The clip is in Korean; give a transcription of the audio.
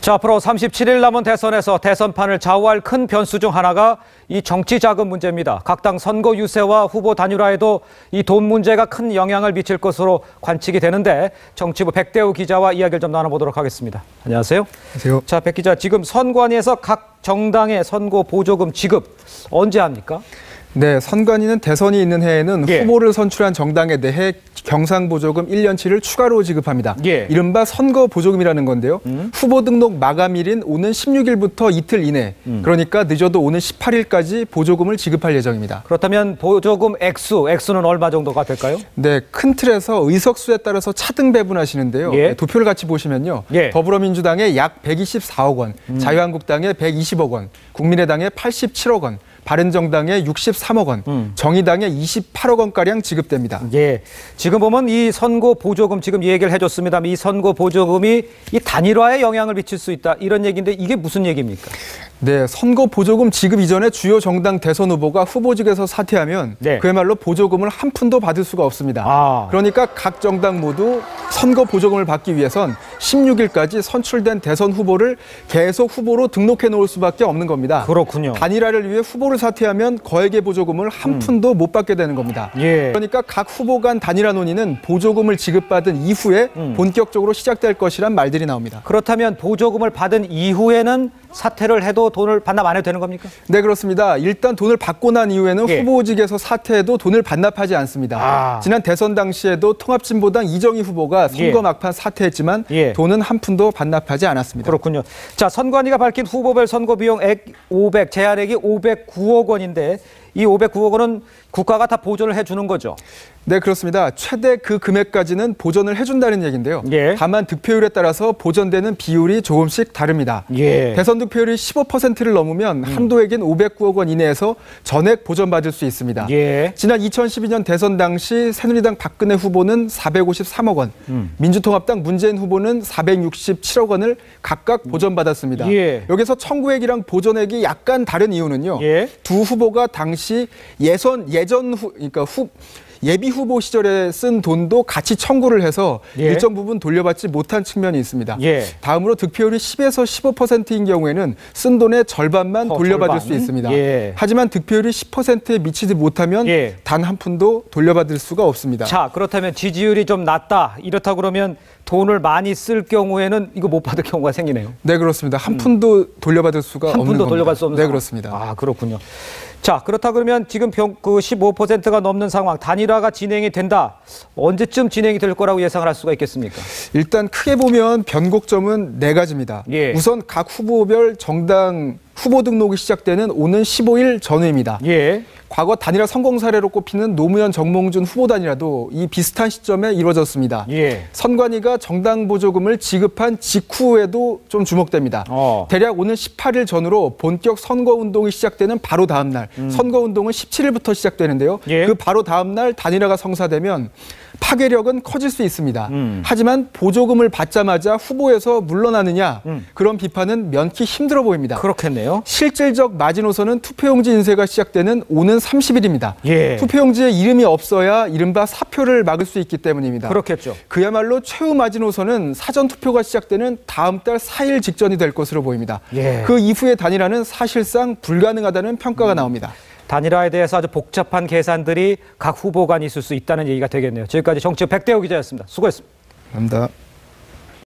자, 앞으로 37일 남은 대선에서 대선판을 좌우할 큰 변수 중 하나가 이 정치 자금 문제입니다. 각 당 선거 유세와 후보 단일화에도 이 돈 문제가 큰 영향을 미칠 것으로 관측이 되는데 정치부 백대우 기자와 이야기를 좀 나눠보도록 하겠습니다. 안녕하세요. 안녕하세요. 자, 백 기자, 지금 선관위에서 각 정당의 선거 보조금 지급 언제 합니까? 네, 선관위는 대선이 있는 해에는 후보를 선출한 정당에 대해 경상보조금 1년치를 추가로 지급합니다. 이른바 선거보조금이라는 건데요. 후보 등록 마감일인 오는 16일부터 이틀 이내, 그러니까 늦어도 오는 18일까지 보조금을 지급할 예정입니다. 그렇다면 보조금 액수는 얼마 정도가 될까요? 네, 큰 틀에서 의석수에 따라서 차등 배분하시는데요. 도표를 같이 보시면요. 더불어민주당에 약 124억 원, 자유한국당에 120억 원, 국민의당에 87억 원, 바른정당에 63억 원, 정의당에 28억 원가량 지급됩니다. 지금 보면 이 선거 보조금 지금 얘기를 해줬습니다만 이 선거 보조금이 이 단일화에 영향을 미칠 수 있다 이런 얘기인데 이게 무슨 얘기입니까? 네, 선거 보조금 지급 이전에 주요 정당 대선 후보가 후보직에서 사퇴하면 그야말로 보조금을 한 푼도 받을 수가 없습니다. 그러니까 각 정당 모두 선거 보조금을 받기 위해선 16일까지 선출된 대선 후보를 계속 후보로 등록해 놓을 수밖에 없는 겁니다. 그렇군요. 단일화를 위해 후보를 사퇴하면 거액의 보조금을 한 푼도 못 받게 되는 겁니다. 그러니까 각 후보 간 단일화 논의는 보조금을 지급받은 이후에 본격적으로 시작될 것이란 말들이 나옵니다. 그렇다면 보조금을 받은 이후에는 사퇴를 해도 돈을 반납 안 해도 되는 겁니까? 네, 그렇습니다. 일단 돈을 받고 난 이후에는 후보직에서 사퇴해도 돈을 반납하지 않습니다. 지난 대선 당시에도 통합진보당 이정희 후보가 선거 막판 사퇴했지만 돈은 한 푼도 반납하지 않았습니다. 그렇군요. 자, 선관위가 밝힌 후보별 선거 비용액 제한액이 509억 원인데 이 509억 원은 국가가 다 보존을 해주는 거죠? 네, 그렇습니다. 최대 그 금액까지는 보전을 해준다는 얘기인데요. 다만 득표율에 따라서 보전되는 비율이 조금씩 다릅니다. 대선 득표율이 15%를 넘으면 한도액인 509억 원 이내에서 전액 보전받을 수 있습니다. 지난 2012년 대선 당시 새누리당 박근혜 후보는 453억 원, 민주통합당 문재인 후보는 467억 원을 각각 보전받았습니다. 여기서 청구액이랑 보전액이 약간 다른 이유는요. 두 후보가 당시 예비 후보 시절에 쓴 돈도 같이 청구를 해서 일정 부분 돌려받지 못한 측면이 있습니다. 다음으로 득표율이 10에서 15%인 경우에는 쓴 돈의 절반만 돌려받을 수 있습니다. 하지만 득표율이 10%에 미치지 못하면 단 한 푼도 돌려받을 수가 없습니다. 자, 그렇다면 지지율이 좀 낮다. 이렇다 그러면 돈을 많이 쓸 경우에는 이거 못 받을 경우가 생기네요. 네, 그렇습니다. 한 푼도 돌려받을 수가 없는 겁니다. 한 푼도 돌려받을 수 없는 네, 상황. 그렇습니다. 아, 그렇군요. 자, 그렇다 그러면 지금 그 15%가 넘는 상황, 단일화가 진행이 된다. 언제쯤 진행이 될 거라고 예상을 할 수가 있겠습니까? 일단 크게 보면 변곡점은 네 가지입니다. 우선 각 후보별 정당 후보 등록이 시작되는 오는 15일 전후입니다. 과거 단일화 성공 사례로 꼽히는 노무현 정몽준 후보 단일화도 이 비슷한 시점에 이루어졌습니다. 선관위가 정당 보조금을 지급한 직후에도 좀 주목됩니다. 대략 오는 18일 전후로 본격 선거운동이 시작되는 바로 다음 날, 선거운동은 17일부터 시작되는데요. 그 바로 다음 날 단일화가 성사되면 파괴력은 커질 수 있습니다. 하지만 보조금을 받자마자 후보에서 물러나느냐, 그런 비판은 면키 힘들어 보입니다. 그렇겠네요. 실질적 마지노선은 투표용지 인쇄가 시작되는 오는 30일입니다. 투표용지에 이름이 없어야 이른바 사표를 막을 수 있기 때문입니다. 그렇겠죠. 그야말로 최후 마지노선은 사전투표가 시작되는 다음 달 4일 직전이 될 것으로 보입니다. 그 이후의 단일화는 사실상 불가능하다는 평가가 나옵니다. 단일화에 대해서 아주 복잡한 계산들이 각 후보 간 있을 수 있다는 얘기가 되겠네요. 지금까지 정치부 백대우 기자였습니다. 수고했습니다. 감사합니다.